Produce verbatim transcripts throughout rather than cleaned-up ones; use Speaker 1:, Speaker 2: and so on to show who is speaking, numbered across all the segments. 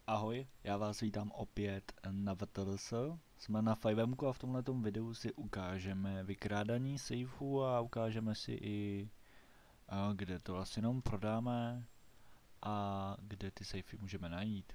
Speaker 1: Ahoj, já vás vítám opět na V T L S. Jsme na five M ku a v tomto videu si ukážeme vykrádání safeu a ukážeme si i, a kde to asi jenom prodáme a kde ty safey můžeme najít.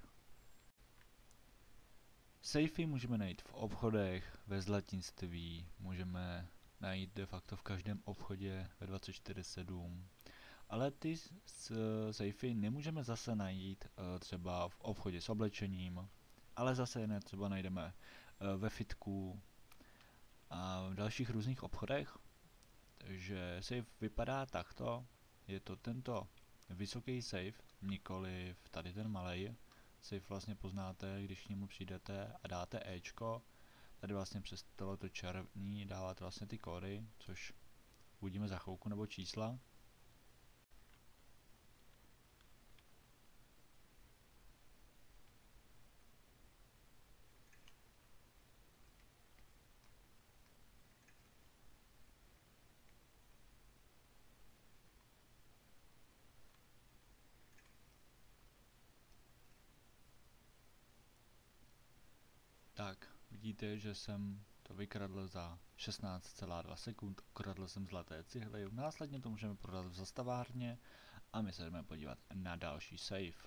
Speaker 1: Safey můžeme najít v obchodech, ve zlatinství, můžeme najít de facto v každém obchodě ve dvacet čtyři sedm. Ale ty safey nemůžeme zase najít uh, třeba v obchodě s oblečením, ale zase ne třeba najdeme uh, ve fitku a v dalších různých obchodech. Takže safe vypadá takto, je to tento vysoký safe, nikoli tady ten malej. Safe vlastně poznáte, když k němu přijdete a dáte Ečko, tady vlastně přes tohleto červený dáváte vlastně ty kódy, což uvidíme za chvilku, nebo čísla. Tak, vidíte, že jsem to vykradl za šestnáct celá dva sekund, ukradl jsem zlaté cihly, následně to můžeme prodat v zastavárně a my se jdeme podívat na další safe.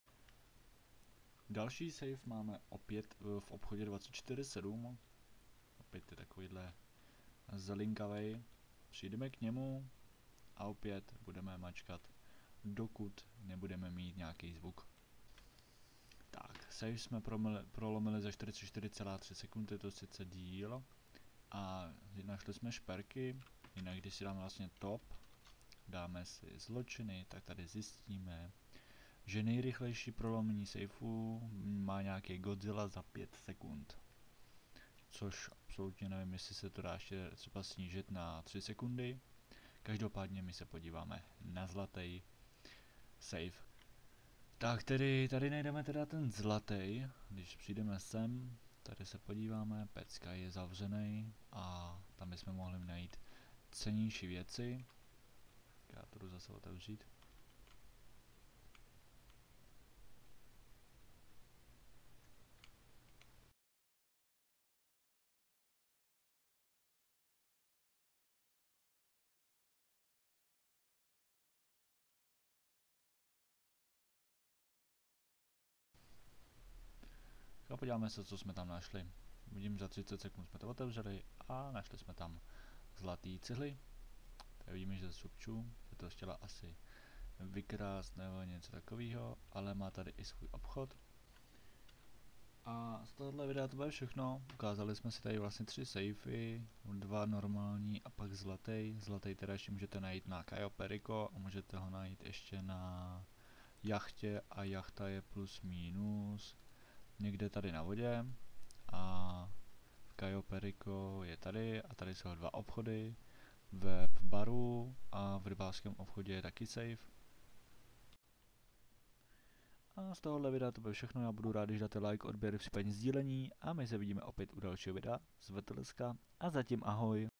Speaker 1: Další safe máme opět v obchodě dvacet čtyři sedm, opět je takovýhle zelinkavej, přijdeme k němu a opět budeme mačkat, dokud nebudeme mít nějaký zvuk. Tak, save jsme promili, prolomili za čtyřicet čtyři celá tři sekundy, je to sice díl. A našli jsme šperky, jinak když si dáme vlastně top, dáme si zločiny, tak tady zjistíme, že nejrychlejší prolomení safeu má nějaký Godzilla za pět sekund. Což absolutně nevím, jestli se to dá ještě třeba snížit na tři sekundy. Každopádně my se podíváme na zlatý safe. Tak tedy, tady najdeme teda ten zlatý, když přijdeme sem, tady se podíváme, pecka je zavřený a tam bychom mohli najít cennější věci. Já to jdu zase otevřít. A podíváme se, co jsme tam našli. Vidím, za třicet sekund jsme to otevřeli a našli jsme tam zlatý cihly. Tady vidíme, že Subču je to chtěla asi vykrást nebo něco takového, ale má tady i svůj obchod. A z tohohle videa to bude všechno. Ukázali jsme si tady vlastně tři safey, dva normální a pak zlatý. Zlatý teda ještě můžete najít na Cayo Perico a můžete ho najít ještě na jachtě a jachta je plus minus někde tady na vodě. A v Cayo Perico je tady a tady jsou dva obchody. V, v baru a v rybářském obchodě je taky safe. A z tohohle videa to bude všechno, já budu rád, když dáte like, odběr, případně sdílení a my se vidíme opět u dalšího videa z V T L S ka a zatím ahoj.